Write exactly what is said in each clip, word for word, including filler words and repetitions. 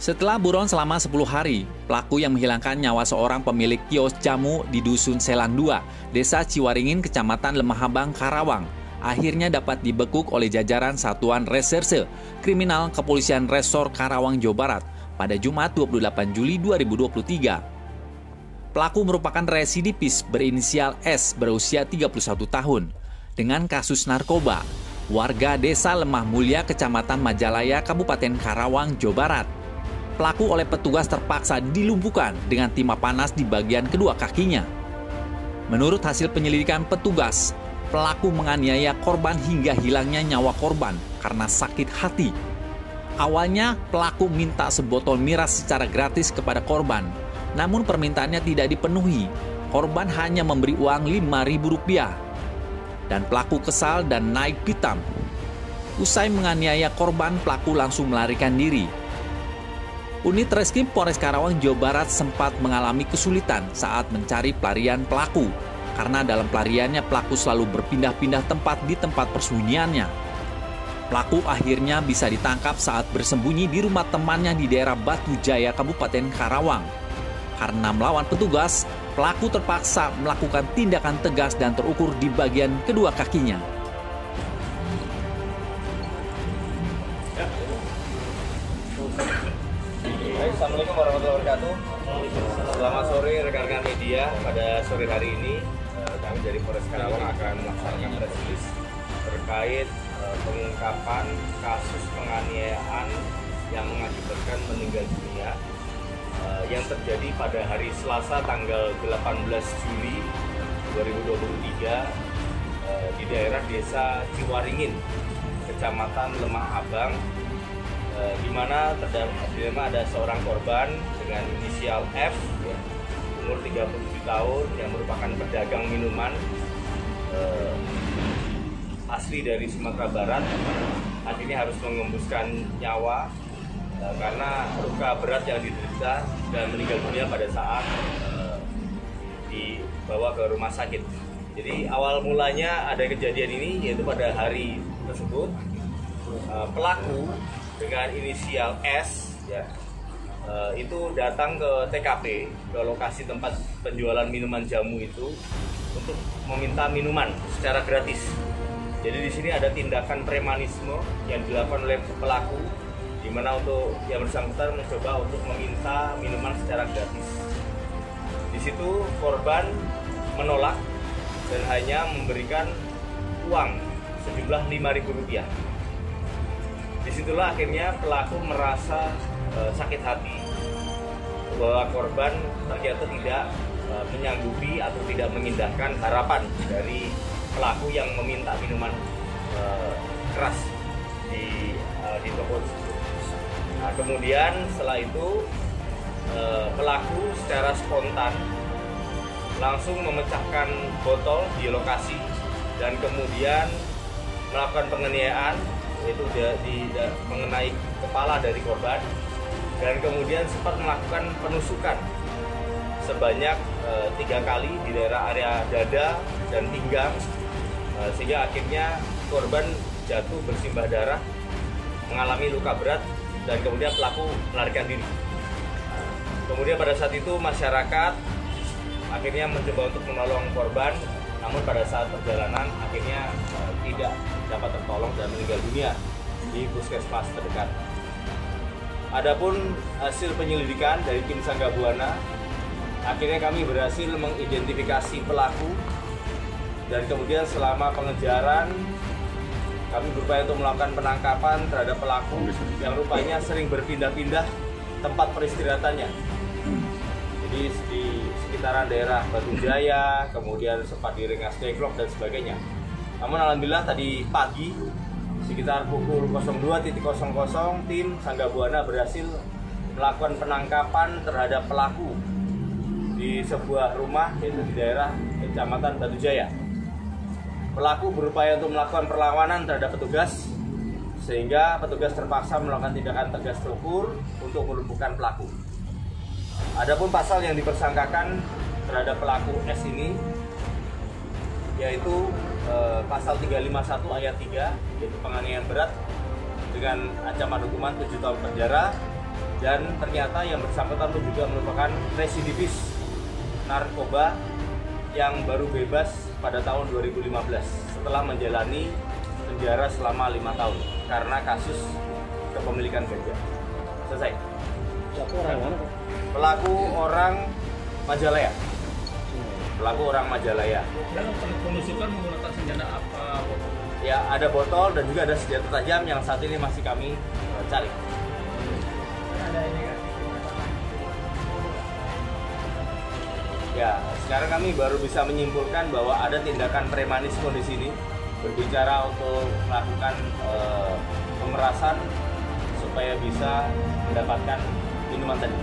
Setelah buron selama sepuluh hari, pelaku yang menghilangkan nyawa seorang pemilik kios jamu di Dusun Selang dua, Desa Ciwaringin, Kecamatan Lemah Abang, Karawang, akhirnya dapat dibekuk oleh jajaran Satuan Reserse Kriminal Kepolisian Resor Karawang, Jawa Barat pada Jumat dua puluh delapan Juli dua ribu dua puluh tiga. Pelaku merupakan residivis berinisial S berusia tiga puluh satu tahun dengan kasus narkoba, warga Desa Lemah Mulia, Kecamatan Majalaya, Kabupaten Karawang, Jawa Barat. Pelaku oleh petugas terpaksa dilumpuhkan dengan timah panas di bagian kedua kakinya. Menurut hasil penyelidikan petugas, pelaku menganiaya korban hingga hilangnya nyawa korban karena sakit hati. Awalnya pelaku minta sebotol miras secara gratis kepada korban, namun permintaannya tidak dipenuhi. Korban hanya memberi uang lima ribu rupiah. Dan pelaku kesal dan naik pitam. Usai menganiaya korban, pelaku langsung melarikan diri. Unit Reskrim Polres Karawang, Jawa Barat sempat mengalami kesulitan saat mencari pelarian pelaku, karena dalam pelariannya pelaku selalu berpindah-pindah tempat di tempat persembunyiannya. Pelaku akhirnya bisa ditangkap saat bersembunyi di rumah temannya di daerah Batu Jaya, Kabupaten Karawang. Karena melawan petugas, pelaku terpaksa melakukan tindakan tegas dan terukur di bagian kedua kakinya. Assalamualaikum warahmatullahi wabarakatuh. Selamat sore rekan-rekan media. Pada sore hari ini kami dari Polres Karawang akan melaksanakan press release terkait pengungkapan kasus penganiayaan yang mengakibatkan meninggal dunia yang terjadi pada hari Selasa tanggal delapan belas Juli dua ribu dua puluh tiga di daerah Desa Ciwaringin, Kecamatan Lemah Abang, di mana terdapat ada seorang korban dengan inisial F, ya, umur tiga puluh tujuh tahun, yang merupakan pedagang minuman eh, asli dari Sumatera Barat. Akhirnya harus mengembuskan nyawa eh, karena luka berat yang diderita dan meninggal dunia pada saat eh, dibawa ke rumah sakit. Jadi awal mulanya ada kejadian ini yaitu pada hari tersebut eh, pelaku dengan inisial S, ya, uh, itu datang ke T K P, ke lokasi tempat penjualan minuman jamu itu untuk meminta minuman secara gratis. Jadi di sini ada tindakan premanisme yang dilakukan oleh pelaku, di mana untuk yang bersangkutan mencoba untuk meminta minuman secara gratis. Di situ korban menolak dan hanya memberikan uang sejumlah lima ribu rupiah. Disitulah akhirnya pelaku merasa e, sakit hati bahwa korban ternyata tidak e, menyanggupi atau tidak mengindahkan harapan dari pelaku yang meminta minuman e, keras di, e, di toko tersebut. Nah, kemudian setelah itu e, pelaku secara spontan langsung memecahkan botol di lokasi dan kemudian melakukan penganiayaan, yaitu dia, di, di, mengenai kepala dari korban, dan kemudian sempat melakukan penusukan sebanyak e, tiga kali di daerah area dada dan pinggang, e, sehingga akhirnya korban jatuh bersimbah darah, mengalami luka berat, dan kemudian pelaku melarikan diri. Kemudian pada saat itu masyarakat akhirnya mencoba untuk menolong korban, namun pada saat perjalanan akhirnya e, tidak dapat tertolong dan meninggal dunia di puskesmas terdekat. Adapun hasil penyelidikan dari tim Sangga Buana, akhirnya kami berhasil mengidentifikasi pelaku, dan kemudian selama pengejaran kami berupaya untuk melakukan penangkapan terhadap pelaku yang rupanya sering berpindah-pindah tempat peristirahatannya. Jadi di sekitaran daerah Batu Jaya, kemudian sempat di Rengas Dengklok dan sebagainya. Namun alhamdulillah tadi pagi sekitar pukul dua nol nol tim Sangga Buana berhasil melakukan penangkapan terhadap pelaku di sebuah rumah yaitu di daerah Kecamatan Batu Jaya. Pelaku berupaya untuk melakukan perlawanan terhadap petugas sehingga petugas terpaksa melakukan tindakan tegas terukur untuk melumpuhkan pelaku. Adapun pasal yang dipersangkakan terhadap pelaku S ini yaitu eh, pasal tiga ratus lima puluh satu ayat tiga, yaitu penganiayaan berat dengan ancaman hukuman tujuh tahun penjara, Dan ternyata yang bersangkutan pun juga merupakan residivis narkoba yang baru bebas pada tahun dua ribu lima belas setelah menjalani penjara selama lima tahun karena kasus kepemilikan ganja. Selesai. Pelaku orang mana, Pak? Pelaku orang Majalaya. Pelaku orang Majalaya. Dalam penusukan menggunakan senjata apa? Ya, ada botol dan juga ada senjata tajam yang saat ini masih kami uh, cari. Ada ini kan? Ya, sekarang kami baru bisa menyimpulkan bahwa ada tindakan premanisme di sini, berbicara untuk melakukan uh, pemerasan supaya bisa mendapatkan minuman tadi.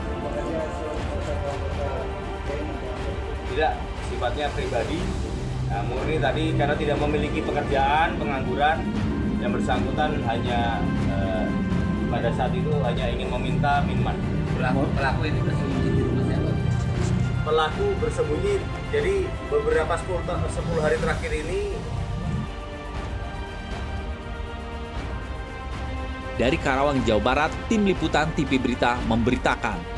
Tidak, sifatnya pribadi. Nah, murni tadi karena tidak memiliki pekerjaan, pengangguran, yang bersangkutan hanya uh, pada saat itu hanya ingin meminta minuman. Pelaku, pelaku ini bersembunyi di rumah siapa? Pelaku bersembunyi, jadi beberapa sepuluh hari terakhir ini. Dari Karawang, Jawa Barat, Tim Liputan T V Berita memberitakan.